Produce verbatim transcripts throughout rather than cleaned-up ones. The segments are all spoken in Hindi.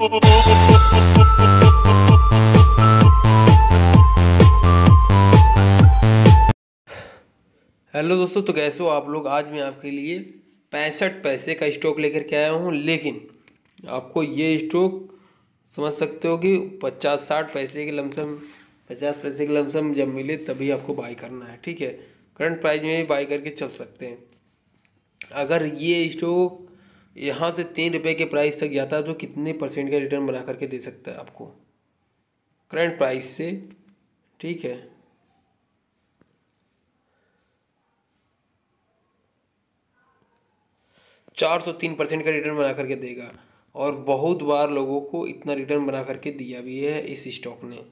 हेलो दोस्तों, तो कैसे हो आप लोग। आज मैं आपके लिए पैंसठ पैसे का स्टॉक लेकर के आया हूँ, लेकिन आपको ये स्टॉक समझ सकते हो कि पचास साठ पैसे के लमसम पचास पैसे के लमसम जब मिले तभी आपको बाई करना है। ठीक है, करंट प्राइस में भी बाई करके चल सकते हैं। अगर ये स्टॉक यहाँ से तीन रुपये के प्राइस तक जाता है तो कितने परसेंट का रिटर्न बना करके दे सकता है आपको करंट प्राइस से। ठीक है, चार सौ तीन परसेंट का रिटर्न बना करके देगा, और बहुत बार लोगों को इतना रिटर्न बना करके दिया भी है इस स्टॉक ने।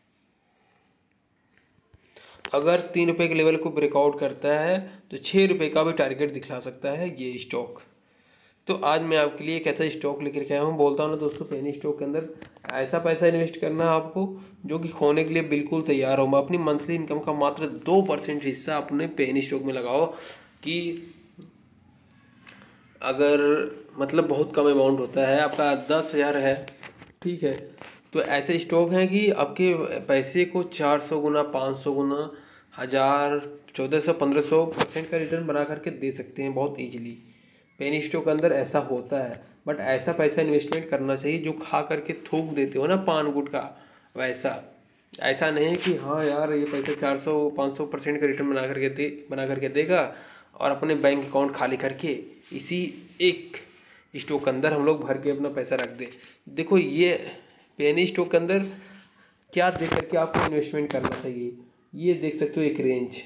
अगर तीन रुपये के लेवल को ब्रेकआउट करता है तो छः रुपये का भी टारगेट दिखला सकता है ये स्टॉक। तो आज मैं आपके लिए एक ऐसा स्टॉक लेकर के आया हूँ। बोलता हूँ ना दोस्तों, पेनी स्टॉक के अंदर ऐसा पैसा इन्वेस्ट करना है आपको जो कि खोने के लिए बिल्कुल तैयार हो। अपनी मंथली इनकम का मात्र दो परसेंट हिस्सा अपने पेनी स्टॉक में लगाओ कि अगर मतलब बहुत कम अमाउंट होता है, आपका दस हज़ार है, ठीक है, तो ऐसे स्टॉक हैं कि आपके पैसे को चार सौ गुना, पाँच सौ गुना, हज़ार, चौदह सौ, पंद्रह सौ परसेंट का रिटर्न बना करके दे सकते हैं बहुत ईजिली। पेनी स्टॉक के अंदर ऐसा होता है, बट ऐसा पैसा इन्वेस्टमेंट करना चाहिए जो खा करके थूक देते हो ना पान गुटखा, वैसा। ऐसा नहीं है कि हाँ यार ये पैसा चार सौ पाँच सौ परसेंट का रिटर्न बना करके दे बना करके देगा और अपने बैंक अकाउंट खाली करके इसी एक स्टॉक के अंदर हम लोग भर के अपना पैसा रख दे। देखो ये पेनी स्टॉक के अंदर क्या देख करके आपको इन्वेस्टमेंट करना चाहिए, ये देख सकते हो एक रेंज।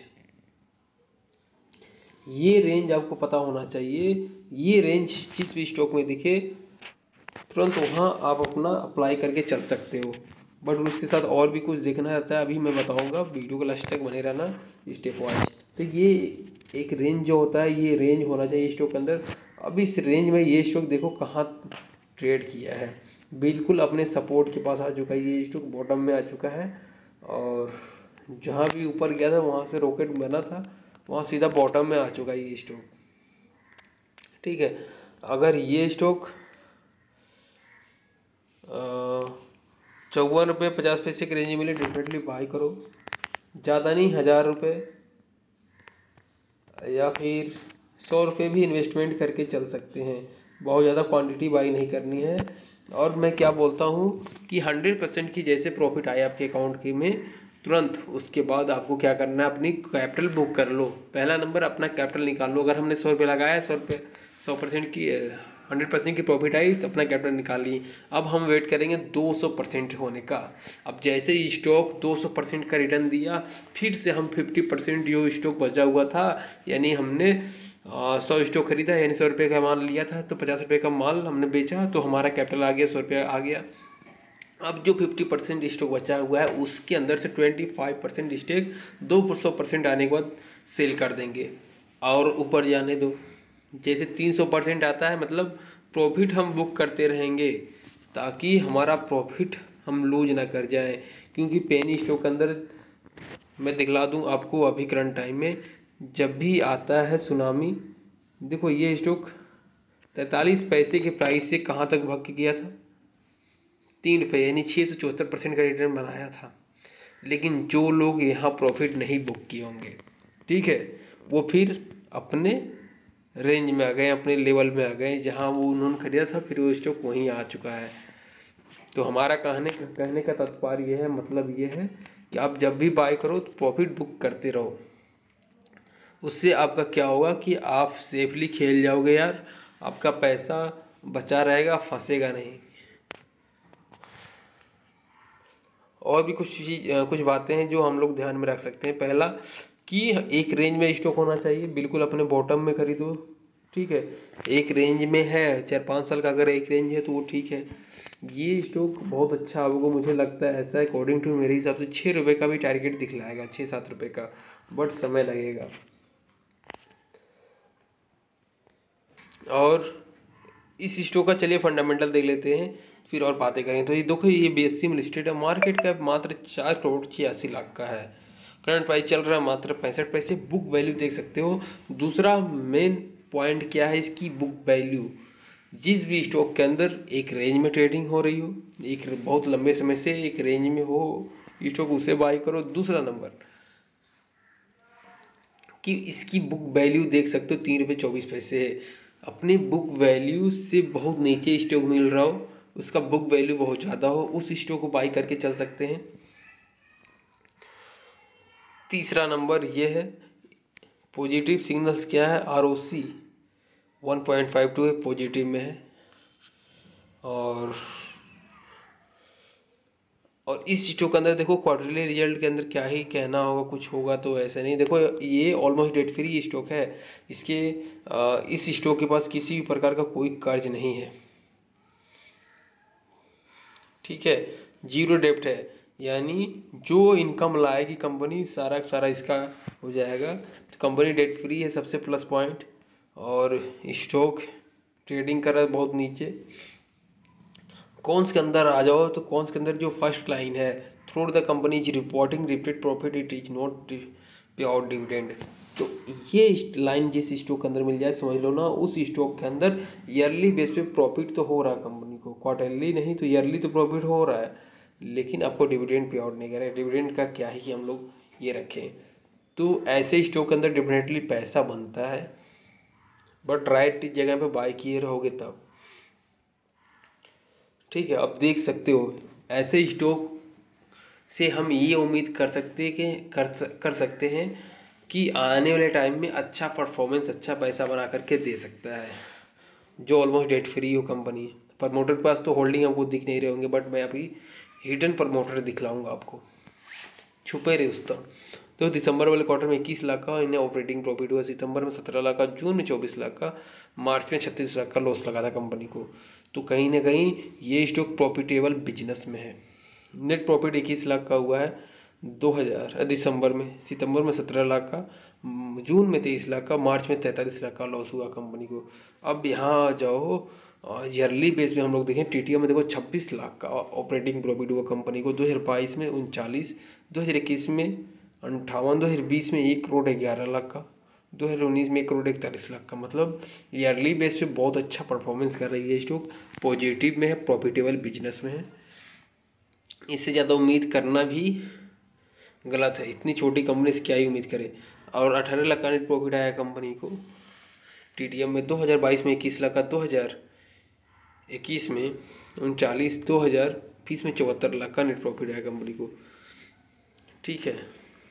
ये रेंज आपको पता होना चाहिए। ये रेंज जिस भी स्टॉक में दिखे तुरंत वहाँ आप अपना अप्लाई करके चल सकते हो। बट उसके साथ और भी कुछ देखना रहता है, अभी मैं बताऊंगा, वीडियो को लास्ट तक बने रहना स्टेप वाइज। तो ये एक रेंज जो होता है, ये रेंज होना चाहिए स्टॉक के अंदर। अब इस रेंज में ये स्टॉक देखो कहाँ ट्रेड किया है, बिल्कुल अपने सपोर्ट के पास आ चुका है। ये स्टॉक बॉटम में आ चुका है और जहाँ भी ऊपर गया था वहाँ से रॉकेट बना था, वहाँ सीधा बॉटम में आ चुका है ये स्टॉक। ठीक है, अगर ये स्टॉक चौवन रुपये पचास पैसे के रेंज में मिले डेफिनेटली बाई करो। ज़्यादा नहीं, हज़ार रुपये या फिर सौ रुपये भी इन्वेस्टमेंट करके चल सकते हैं। बहुत ज़्यादा क्वांटिटी बाई नहीं करनी है। और मैं क्या बोलता हूँ कि हंड्रेड परसेंट की जैसे प्रॉफिट आए आपके अकाउंट के में, तुरंत उसके बाद आपको क्या करना है, अपनी कैपिटल बुक कर लो। पहला नंबर अपना कैपिटल निकाल लो। अगर हमने सौ रुपये लगाया, सौ रुपये सौ परसेंट की हंड्रेड परसेंट की प्रॉफिट आई तो अपना कैपिटल निकाल ली। अब हम वेट करेंगे दो सौ परसेंट होने का। अब जैसे ही स्टॉक दो सौ परसेंट का रिटर्न दिया, फिर से हम फिफ्टी परसेंट जो स्टॉक बचा हुआ था, यानी हमने सौ स्टॉक खरीदा, यानी सौ रुपये का माल लिया था, तो पचास रुपये का माल हमने बेचा तो हमारा कैपिटल आ गया, सौ रुपया आ गया। अब जो फिफ्टी परसेंट स्टॉक बचा हुआ है उसके अंदर से ट्वेंटी फाइव परसेंट स्टेक दो सौ परसेंट आने के बाद सेल कर देंगे और ऊपर जाने दो। जैसे तीन सौ परसेंट आता है, मतलब प्रॉफिट हम बुक करते रहेंगे ताकि हमारा प्रॉफिट हम लूज ना कर जाएं। क्योंकि पेनी स्टॉक के अंदर मैं दिखला दूं आपको, अभी करंट टाइम में जब भी आता है सुनामी, देखो ये स्टॉक तैंतालीस पैसे के प्राइस से कहाँ तक भाग के गया था, तीन रुपये, यानी छः सौ चौहत्तर परसेंट का रिटर्न बनाया था। लेकिन जो लोग यहाँ प्रॉफिट नहीं बुक किए होंगे, ठीक है, वो फिर अपने रेंज में आ गए, अपने लेवल में आ गए जहाँ वो उन्होंने खरीदा था, फिर वो स्टॉक वहीं आ चुका है। तो हमारा कहने का कहने का तात्पर्य यह है, मतलब ये है कि आप जब भी बाय करो तो प्रॉफिट बुक करते रहो। उससे आपका क्या होगा कि आप सेफली खेल जाओगे यार, आपका पैसा बचा रहेगा, फंसेगा नहीं। और भी कुछ चीज कुछ बातें हैं जो हम लोग ध्यान में रख सकते हैं। पहला कि एक रेंज में स्टॉक होना चाहिए, बिल्कुल अपने बॉटम में खरीदो। ठीक है, एक रेंज में है, चार पाँच साल का अगर एक रेंज है तो वो ठीक है। ये स्टॉक बहुत अच्छा आपको, मुझे लगता है ऐसा, अकॉर्डिंग टू मेरे हिसाब से छः रुपये का भी टारगेट दिखलाएगा, छः सात रुपये का, बट समय लगेगा। और इस स्टॉक का चलिए फंडामेंटल देख लेते हैं, फिर और बातें करें। तो ये देखो, ये बीएससी में लिस्टेड है, मार्केट कैप मात्र चार करोड़ छियासी लाख का है, करंट प्राइस चल रहा है मात्र पैंसठ पैसे, बुक वैल्यू देख सकते हो। दूसरा मेन पॉइंट क्या है इसकी, बुक वैल्यू। जिस भी स्टॉक के अंदर एक रेंज में ट्रेडिंग हो रही हो, एक बहुत लंबे समय से एक रेंज में हो स्टॉक, उसे बाय करो। दूसरा नंबर कि इसकी बुक वैल्यू देख सकते हो तीन रुपये चौबीस पैसे है। अपनी बुक वैल्यू से बहुत नीचे स्टॉक मिल रहा हो, उसका बुक वैल्यू बहुत ज़्यादा हो, उस स्टॉक को बाई करके चल सकते हैं। तीसरा नंबर ये है पॉजिटिव सिग्नल्स क्या है, R O C one point five two है, पॉजिटिव में है। और और इस स्टॉक के अंदर देखो क्वार्टरली रिजल्ट के अंदर क्या ही कहना होगा, कुछ होगा तो ऐसा नहीं। देखो ये ऑलमोस्ट डेट फ्री स्टॉक है, इसके इस स्टॉक के पास किसी भी प्रकार का कोई कर्ज नहीं है, ठीक है, जीरो डेप्ट है, यानी जो इनकम लाएगी कंपनी सारा सारा इसका हो जाएगा। तो कंपनी डेट फ्री है, सबसे प्लस पॉइंट। और स्टॉक ट्रेडिंग कर रहा है बहुत नीचे। कौन के अंदर आ जाओ तो कौन के अंदर जो फर्स्ट लाइन है, through the company is reporting repeated profit it is not pay out dividend. तो ये लाइन जिस स्टॉक के अंदर मिल जाए समझ लो ना, उस स्टॉक के अंदर ईयरली बेस पे प्रॉफिट तो हो रहा है कंपनी को, क्वार्टरली नहीं तो ईयरली तो प्रॉफिट हो रहा है, लेकिन आपको डिविडेंड पे आउट नहीं कर रहे। डिविडेंड का क्या ही हम लोग ये रखें। तो ऐसे स्टॉक के अंदर डेफिनेटली पैसा बनता है, बट राइट जगह पे बाय किए रहोगे तब, ठीक है। अब देख सकते हो ऐसे स्टॉक से हम ये उम्मीद कर सकते हैं कि कर कर सकते हैं कि आने वाले टाइम में अच्छा परफॉर्मेंस, अच्छा पैसा बना करके दे सकता है, जो ऑलमोस्ट डेट फ्री हो कंपनी। प्रमोटर के पास तो होल्डिंग आपको दिख नहीं रहे होंगे, बट मैं अभी हिडन प्रमोटर दिखलाऊंगा आपको, छुपे रहे उस तक। तो दिसंबर वाले क्वार्टर में इक्कीस लाख का इन्हें ऑपरेटिंग प्रॉफिट हुआ, सितंबर में सत्रह लाख का, जून में चौबीस लाख का, मार्च में छत्तीस लाख का लॉस लगा था कंपनी को। तो कहीं ना कहीं ये स्टॉक प्रॉफिटेबल बिजनेस में है। नेट प्रॉफिट इक्कीस लाख का हुआ है दो हज़ार दिसंबर में, सितंबर में सत्रह लाख का, जून में तेईस लाख का, मार्च में तैंतालीस लाख का लॉस हुआ कंपनी को। अब यहाँ आ जाओ ईयरली बेस में हम लोग देखें, टी टी एम में देखो छब्बीस लाख का ऑपरेटिंग प्रॉफिट हुआ कंपनी को, दो हज़ार बाईस में उनचालीस, दो हज़ार इक्कीस में अंठावन, दो हज़ार बीस में एक करोड़ ग्यारह लाख का, दो हज़ार उन्नीस में एक करोड़ इकतालीस लाख का। मतलब ईयरली बेस पे बहुत अच्छा परफॉर्मेंस कर रही है स्टॉक, पॉजिटिव में है, प्रॉफिटेबल बिजनेस में है। इससे ज़्यादा उम्मीद करना भी गलत है, इतनी छोटी कंपनी से क्या ही उम्मीद करे। और अठारह लाख का नेट प्रॉफिट आया कंपनी को टी टी एम में, दो हज़ार बाईस में इक्कीस लाख का, दो हज़ार इक्कीस में उनचालीस, दो हज़ार बीस में चौहत्तर लाख का नेट प्रॉफिट आया कंपनी को, ठीक है।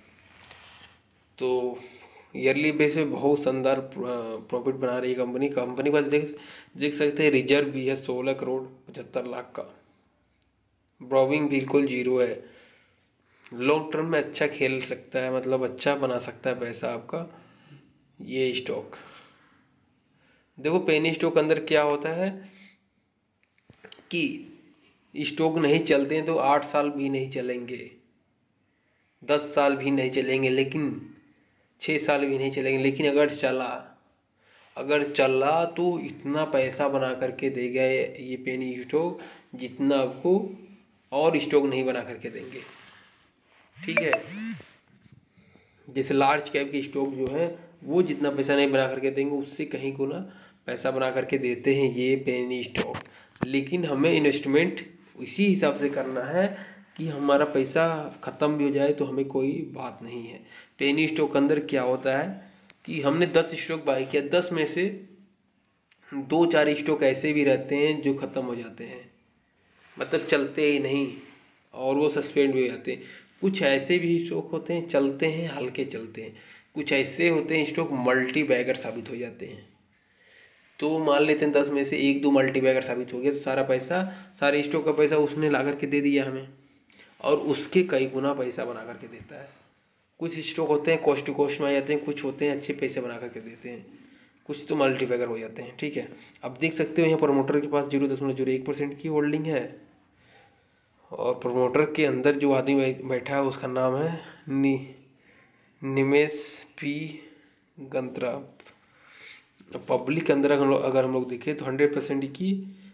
तो ईयरली बेस पे बहुत शानदार प्रॉफिट बना रही है कंपनी। कंपनी पास देख देख सकते हैं रिजर्व भी है सोलह करोड़ पचहत्तर लाख का, ब्रोविंग बिल्कुल जीरो है। लॉन्ग टर्म में अच्छा खेल सकता है, मतलब अच्छा बना सकता है पैसा आपका ये स्टॉक। देखो पेनी स्टॉक अंदर क्या होता है कि स्टॉक नहीं चलते हैं तो आठ साल भी नहीं चलेंगे, दस साल भी नहीं चलेंगे, लेकिन छः साल भी नहीं चलेंगे, लेकिन अगर चला अगर चला तो इतना पैसा बना करके देगा ये पेनी स्टॉक जितना आपको और स्टॉक नहीं बना करके देंगे, ठीक है। जैसे लार्ज कैप के स्टॉक जो है वो जितना पैसा नहीं बना करके देंगे, उससे कहीं को ना पैसा बना करके देते हैं ये पेनी स्टॉक। लेकिन हमें इन्वेस्टमेंट इसी हिसाब से करना है कि हमारा पैसा ख़त्म भी हो जाए तो हमें कोई बात नहीं है। पेनी स्टॉक के अंदर क्या होता है कि हमने दस स्टॉक बाय किया, दस में से दो चार स्टॉक ऐसे भी रहते हैं जो ख़त्म हो जाते हैं, मतलब चलते ही नहीं और वो सस्पेंड भी हो जाते हैं। कुछ ऐसे भी स्टॉक होते हैं चलते हैं, हल्के चलते हैं, कुछ ऐसे होते हैं स्टॉक मल्टी बैगर साबित हो जाते हैं। तो मान लेते हैं दस में से एक दो मल्टी बैगर साबित हो गया तो सारा पैसा, सारे स्टॉक का पैसा उसने ला करके दे दिया हमें, और उसके कई गुना पैसा बना करके देता है। कुछ स्टॉक होते हैं कॉस्ट टू कॉस्ट में आ जाते हैं, कुछ होते हैं अच्छे पैसे बना करके देते हैं, कुछ तो मल्टीपैगर हो जाते हैं, ठीक है। अब देख सकते हो यहाँ प्रमोटर के पास जीरो दशमलव जीरो एक परसेंट की होल्डिंग है, और प्रमोटर के अंदर जो आदमी बैठा है उसका नाम है नि निमेश पी गंत्रा। पब्लिक के अंदर अगर हम लोग देखें तो हंड्रेड परसेंट की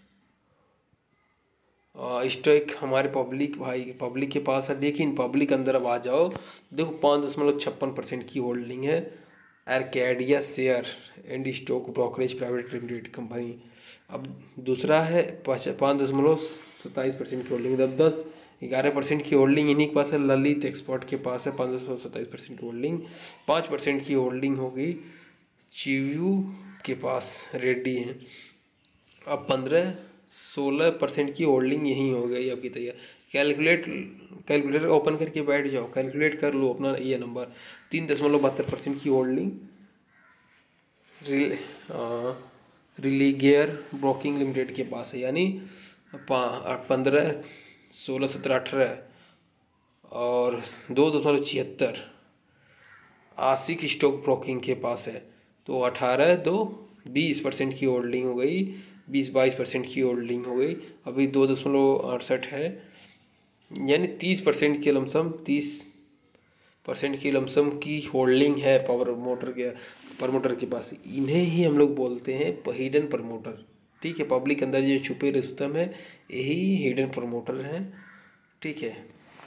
स्टॉक हमारे पब्लिक भाई पब्लिक के पास है, लेकिन पब्लिक अंदर अब आ जाओ देखो पाँच दशमलव छप्पन परसेंट की होल्डिंग है Arcadia share and stock brokerage private limited company. अब दूसरा है पाँच पाँच दशमलव सत्ताईस परसेंट की होल्डिंग, अब दस ग्यारह परसेंट की होल्डिंग इन्हीं के पास है। ललित एक्सपोर्ट के पास है पाँच दशमलव सत्ताईस परसेंट की होल्डिंग। पाँच परसेंट की होल्डिंग होगी चिव्यू के पास, रेड्डी हैं। अब पंद्रह सोलह परसेंट की होल्डिंग यहीं हो गई आपकी तैयार। कैलकुलेट कैलकुलेटर ओपन करके बैठ जाओ, कैलकुलेट कर लो अपना ये नंबर। तीन दशमलव बहत्तर परसेंट की होल्डिंग रिलीगियर ब्रोकिंग लिमिटेड के पास है, यानी पंद्रह सोलह सत्रह अठारह और दो दशमलव छिहत्तर आशिक स्टॉक ब्रोकिंग के पास है। तो अठारह दो बीस परसेंट की होल्डिंग हो गई, बीस बाईस परसेंट की होल्डिंग हो गई। अभी दो दशमलव अड़सठ है, यानी तीस परसेंट की लमसम तीस परसेंट की लमसम की होल्डिंग है पावर मोटर के प्रमोटर के पास। इन्हें ही हम लोग बोलते हैं हिडन प्रमोटर। ठीक है, पब्लिक अंदर जो छुपे रुस्तम है यही हिडन प्रमोटर हैं। ठीक है,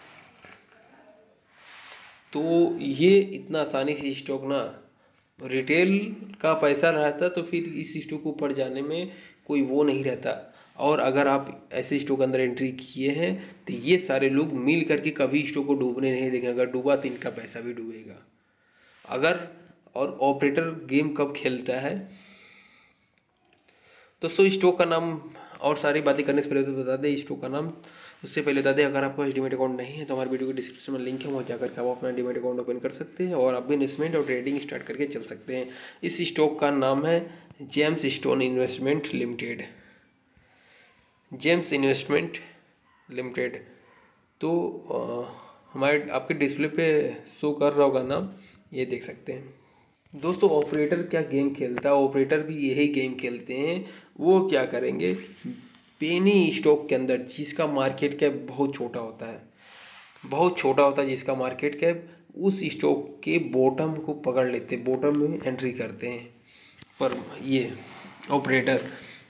तो ये इतना आसानी से स्टॉक ना, रिटेल का पैसा रहता तो फिर इस स्टॉक को ऊपर जाने में कोई वो नहीं रहता। और अगर आप ऐसे स्टॉक अंदर एंट्री किए हैं तो ये सारे लोग मिल करके कभी स्टॉक को डूबने नहीं देंगे। अगर डूबा तो इनका पैसा भी डूबेगा। अगर और ऑपरेटर गेम कब खेलता है तो सो स्टॉक का नाम और सारी बातें करने से पहले तो बता दें स्टॉक का नाम। उससे पहले बता दें अगर आपका डीमैट अकाउंट नहीं है तो हमारे वीडियो के डिस्क्रिप्शन में लिंक है, वहाँ जाकर के आप अपना डीमैट अकाउंट ओपन कर सकते हैं और आप भी इन्वेस्टमेंट और ट्रेडिंग स्टार्ट करके चल सकते हैं। इस स्टॉक का नाम है gems stone investment limited, gems investment limited. तो आ, हमारे आपके डिस्प्ले पे शो कर रहा होगा नाम, ये देख सकते हैं। दोस्तों ऑपरेटर क्या गेम खेलता है, ऑपरेटर भी यही गेम खेलते हैं। वो क्या करेंगे, पेनी स्टॉक के अंदर जिसका मार्केट कैप बहुत छोटा होता है, बहुत छोटा होता है जिसका मार्केट कैप, उस स्टॉक के बॉटम को पकड़ लेते हैं, बॉटम में एंट्री करते हैं। पर ये ऑपरेटर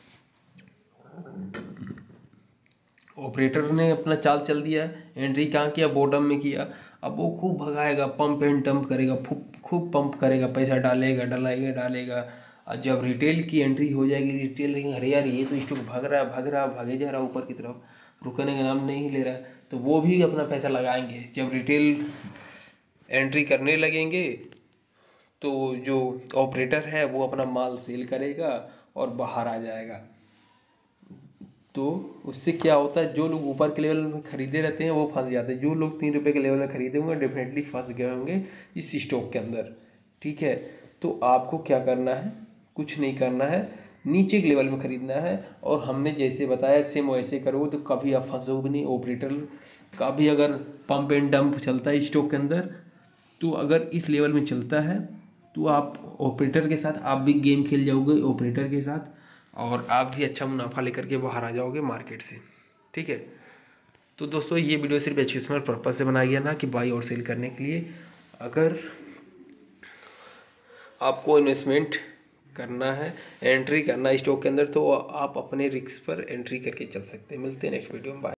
ऑपरेटर ने अपना चाल चल दिया, एंट्री कहाँ किया, बॉटम में किया। अब वो खूब भगाएगा, पंप एंड डंप करेगा, खूब खूब पंप करेगा, पैसा डालेगा डालेगा डालेगा। और जब रिटेल की एंट्री हो जाएगी, रिटेल देखेंगे अरे यार ये तो स्टॉक भाग रहा है भाग रहा है भागे जा रहा है ऊपर की तरफ, रुकने का नाम नहीं ले रहा है, तो वो भी अपना पैसा लगाएंगे। जब रिटेल एंट्री करने लगेंगे तो जो ऑपरेटर है वो अपना माल सेल करेगा और बाहर आ जाएगा। तो उससे क्या होता है, जो लोग ऊपर के लेवल में खरीदे रहते हैं वो फंस जाते हैं। जो लोग तीन रुपये के लेवल में खरीदे होंगे डेफिनेटली फंस गए होंगे इस स्टॉक के अंदर। ठीक है, तो आपको क्या करना है, कुछ नहीं करना है, नीचे के लेवल में खरीदना है। और हमने जैसे बताया सेम वैसे करोगे तो कभी आप फंसोगे नहीं। ऑपरेटर का भी अगर पंप एंड डंप चलता है स्टॉक के अंदर, तो अगर इस लेवल में चलता है तो आप ऑपरेटर के साथ आप भी गेम खेल जाओगे ऑपरेटर के साथ, और आप भी अच्छा मुनाफा लेकर के बाहर आ जाओगे मार्केट से। ठीक है, तो दोस्तों ये वीडियो सिर्फ एजुकेशनल पर्पज से बनाया गया, ना कि बाई और सेल करने के लिए। अगर आपको इन्वेस्टमेंट करना है, एंट्री करना है स्टॉक के अंदर, तो आप अपने रिस्क पर एंट्री करके चल सकते हैं। मिलते हैं नेक्स्ट वीडियो में, बाय।